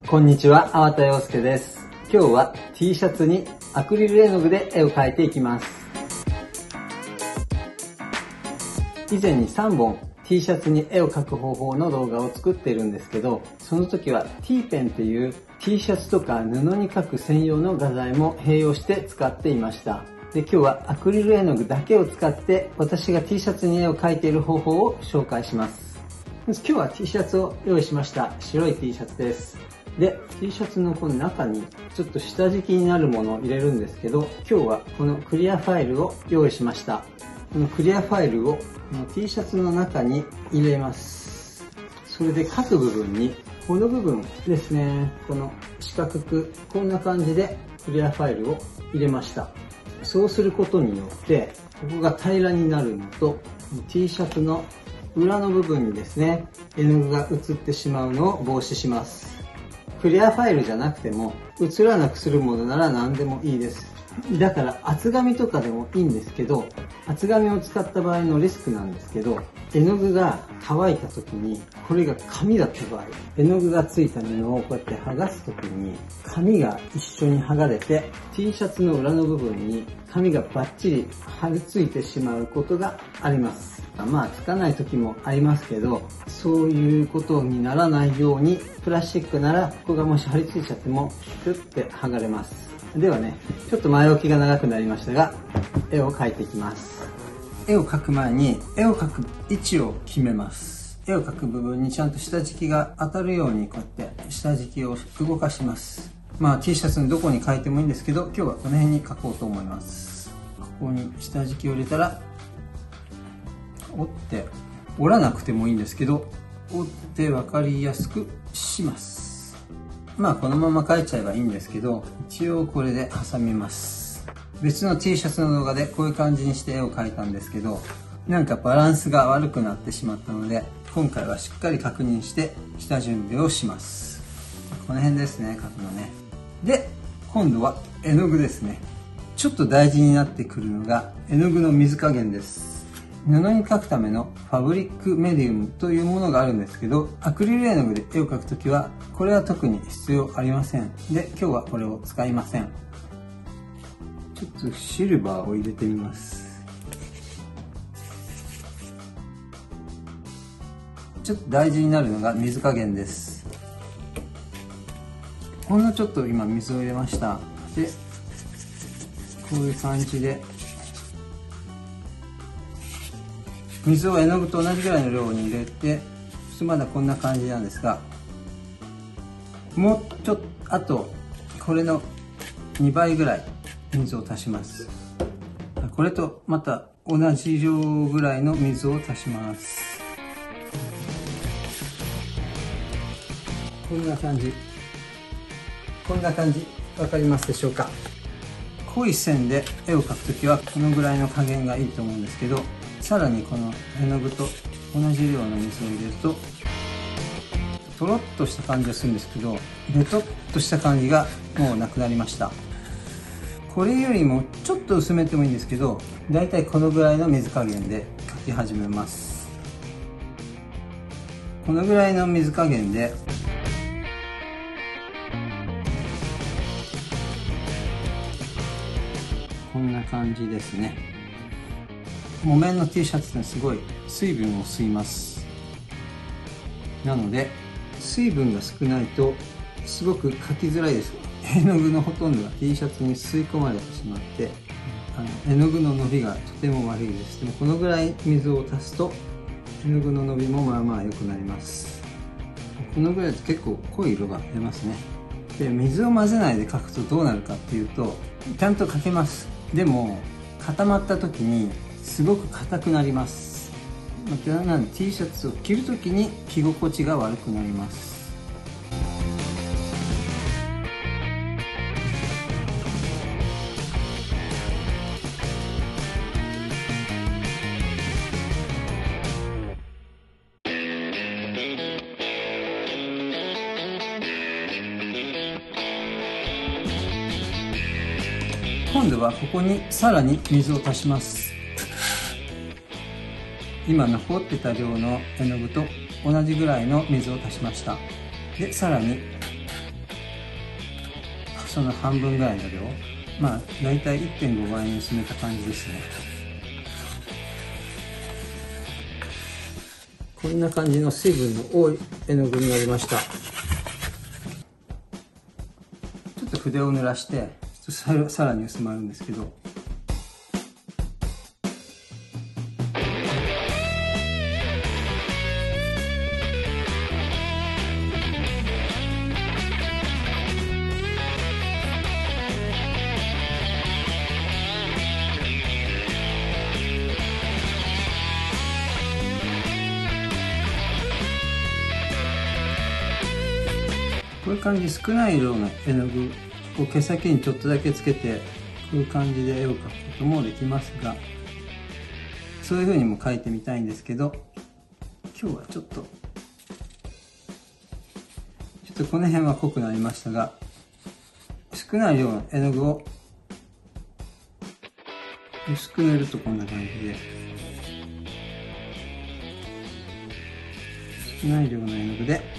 こんにちは、粟田洋介です。今日は T シャツにアクリル絵の具で絵を描いていきます。以前に3本 T シャツに絵を描く方法の動画を作っているんですけど、その時は T ペンという T シャツとか布に描く専用の画材も併用して使っていました。で、今日はアクリル絵の具だけを使って私が T シャツに絵を描いている方法を紹介します。今日は T シャツを用意しました。白い T シャツです。で、T シャツのこの中にちょっと下敷きになるものを入れるんですけど、今日はこのクリアファイルを用意しました。このクリアファイルをこの T シャツの中に入れます。それで各部分に、この部分ですね、この四角くこんな感じでクリアファイルを入れました。そうすることによって、ここが平らになるのと、T シャツの裏の部分にですね、絵の具が移ってしまうのを防止します。クリアファイルじゃなくても、映らなくするものなら何でもいいです。だから厚紙とかでもいいんですけど、厚紙を使った場合のリスクなんですけど、絵の具が乾いた時に、これが紙だった場合、絵の具がついた布をこうやって剥がす時に、紙が一緒に剥がれて、T シャツの裏の部分に紙がバッチリ貼り付いてしまうことがあります。まあつかない時もありますけど、そういうことにならないように、プラスチックならここがもし貼り付いちゃってもピュッて剥がれます。ではね、ちょっと前置きが長くなりましたが、絵を描いていきます。絵を描く前に絵を描く位置を決めます。絵を描く部分にちゃんと下敷きが当たるようにこうやって下敷きを動かします。まあ T シャツのどこに描いてもいいんですけど、今日はこの辺に描こうと思います。ここに下敷きを入れたら、折らなくてもいいんですけど、折って分かりやすくします。まあこのまま描いちゃえばいいんですけど、一応これで挟みます。別の T シャツの動画でこういう感じにして絵を描いたんですけど、なんかバランスが悪くなってしまったので、今回はしっかり確認して下準備をします。この辺ですね、描くのね。で、今度は絵の具ですね。ちょっと大事になってくるのが絵の具の水加減です。布に描くためのファブリックメディウムというものがあるんですけど、アクリル絵の具で絵を描くときはこれは特に必要ありません。で、今日はこれを使いません。ちょっとシルバーを入れてみます。ちょっと大事になるのが水加減です。ほんのちょっと今水を入れました。で、こういう感じで水を絵の具と同じぐらいの量に入れて、まだこんな感じなんですが、もうちょっとあとこれの2倍ぐらい水を足します。これとまた同じ量ぐらいの水を足します。こんな感じ、わかりますでしょうか。濃い線で絵を描くときはこのぐらいの加減がいいと思うんですけど、さらにこの絵の具と同じ量の水を入れるととろっとした感じがするんですけど、ベトっとした感じがもうなくなりました。これよりもちょっと薄めてもいいんですけど、だいたいこのぐらいの水加減で描き始めます。このぐらいの水加減でこんな感じですね。木綿の T シャツってすごい水分を吸います。なので水分が少ないとすごく描きづらいです。絵の具のほとんどが T シャツに吸い込まれてしまって、絵の具の伸びがとても悪いです。でもこのぐらい水を足すと絵の具の伸びもまあまあ良くなります。このぐらいだと結構濃い色が出ますね。で、水を混ぜないで描くとどうなるかっていうと、ちゃんと描けます。でも固まった時にすごく硬くなります。なので T シャツを着る時に着心地が悪くなります。今度はここにさらに水を足します。今残ってた量の絵の具と同じぐらいの水を足しました。で、さらにその半分ぐらいの量、まあだいたい 1.5 倍に薄めた感じですね。こんな感じの水分の多い絵の具になりました。ちょっと筆を濡らしてさらに薄まるんですけど、こういう感じで少ない量の絵の具を毛先にちょっとだけつけて、こういう感じで絵を描くこともできますが、そういう風にも描いてみたいんですけど、今日はちょっとこの辺は濃くなりましたが、少ない量の絵の具を薄く塗るとこんな感じで、少ない量の絵の具で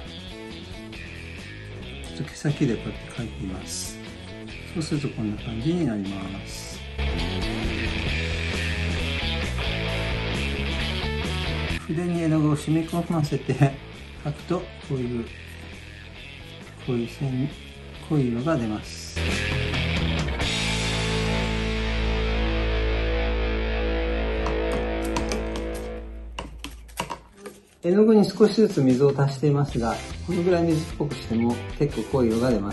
毛先でこうやって描いています。そうするとこんな感じになります。筆に絵の具を染み込ませて描くとこういう線、濃い色が出ます。絵の具に少しずつ水を足していますが、このぐらい水っぽくしても結構濃い色が出ます。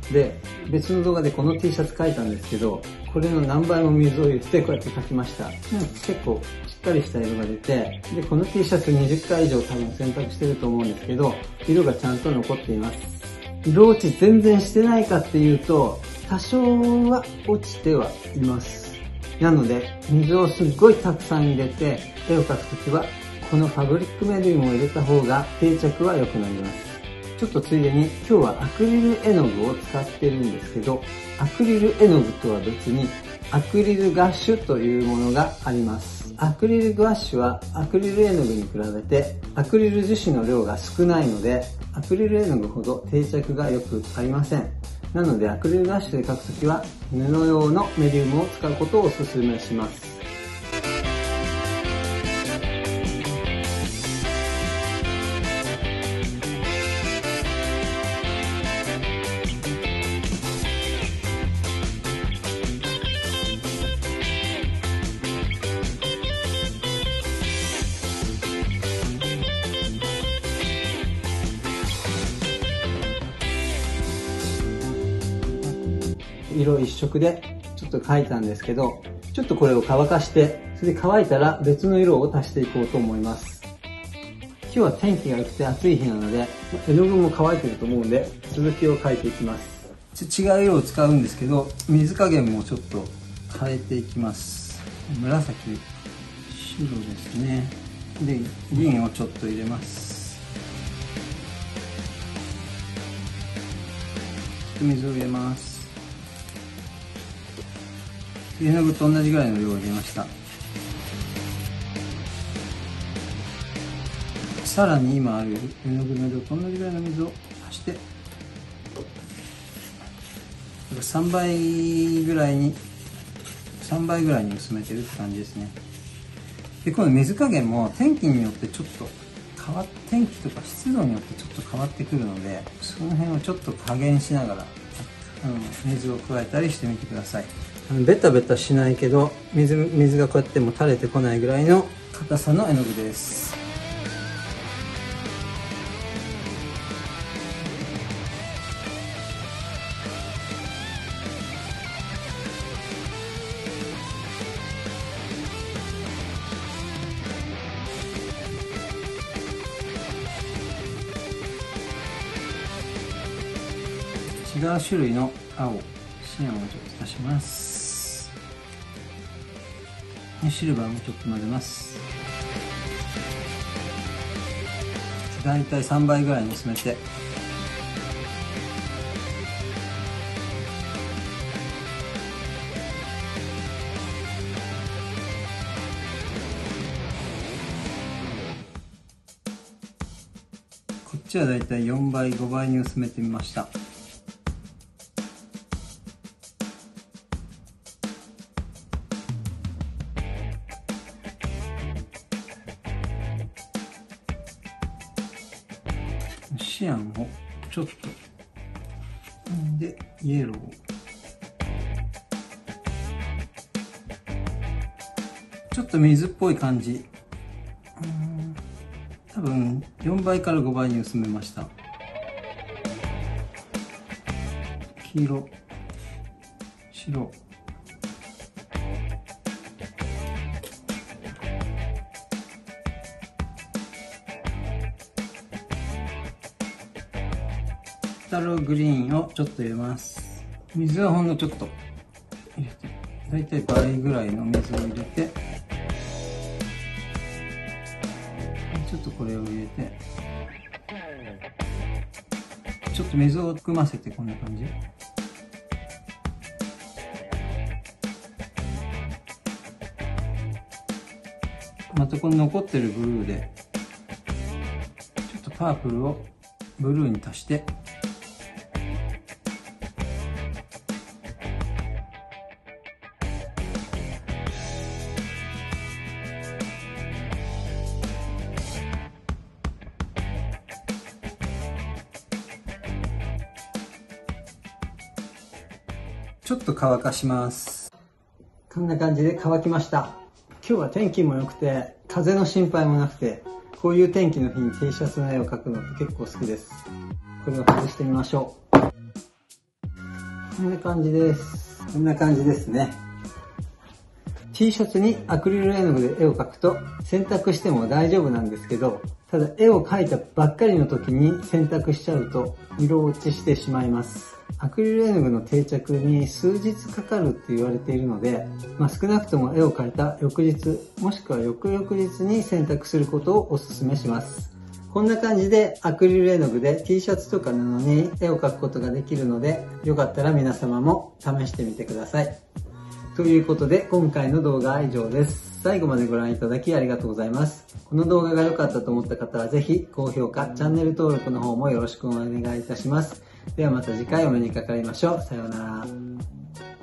で、別の動画でこの T シャツ描いたんですけど、これの何倍も水を入れてこうやって描きました。結構しっかりした色が出て、で、この T シャツ20回以上多分洗濯してると思うんですけど、色がちゃんと残っています。色落ち全然してないかっていうと、多少は落ちてはいます。なので、水をすっごいたくさん入れて、絵を描くときは、このファブリックメディウムを入れた方が定着は良くなります。ちょっとついでに今日はアクリル絵の具を使ってるんですけど、アクリル絵の具とは別にアクリルガッシュというものがあります。アクリルガッシュはアクリル絵の具に比べてアクリル樹脂の量が少ないので、アクリル絵の具ほど定着が良くありません。なのでアクリルガッシュで描くときは布用のメディウムを使うことをお勧めします。色一色でちょっと描いたんですけど、ちょっとこれを乾かして、それで乾いたら別の色を足していこうと思います。今日は天気が良くて暑い日なので、絵の具も乾いてると思うんで、続きを描いていきます。違う色を使うんですけど、水加減もちょっと変えていきます。紫、白ですね。で、銀をちょっと入れます。水を入れます。絵の具と同じぐらいの量を入れました。さらに今ある絵の具の量と同じぐらいの水を足して、3倍ぐらいに薄めてるって感じですね。で、この水加減も天気によってちょっと天気とか湿度によってちょっと変わってくるので、その辺をちょっと加減しながら水を加えたりしてみてください。ベタベタしないけど水がこうやっても垂れてこないぐらいの硬さの絵の具です。違う種類の青、シアンをちょっと足します。シルバーもちょっと混ぜます。だいたい3倍ぐらいに薄めて、こっちはだいたい4倍5倍に薄めてみました。 シアンをちょっと、で、イエロー。ちょっと水っぽい感じ。多分4倍から5倍に薄めました。黄色、白、スタローグリーンをちょっと入れます。水はほんのちょっと入れて、だいたい倍ぐらいの水を入れて、ちょっとこれを入れて、ちょっと水を含ませてこんな感じ。またこの残ってるブルーで、ちょっとパープルをブルーに足して、ちょっと乾かします。こんな感じで乾きました。今日は天気も良くて、風の心配もなくて、こういう天気の日に T シャツの絵を描くのって結構好きです。これを外してみましょう。こんな感じです。こんな感じですね。T シャツにアクリル絵の具で絵を描くと洗濯しても大丈夫なんですけど、ただ絵を描いたばっかりの時に洗濯しちゃうと色落ちしてしまいます。アクリル絵の具の定着に数日かかるって言われているので、少なくとも絵を描いた翌日、もしくは翌々日に洗濯することをお勧めします。こんな感じでアクリル絵の具で T シャツとか布に絵を描くことができるので、よかったら皆様も試してみてください。ということで今回の動画は以上です。最後までご覧いただきありがとうございます。この動画が良かったと思った方はぜひ高評価、チャンネル登録の方もよろしくお願いいたします。ではまた次回お目にかかりましょう。さようなら。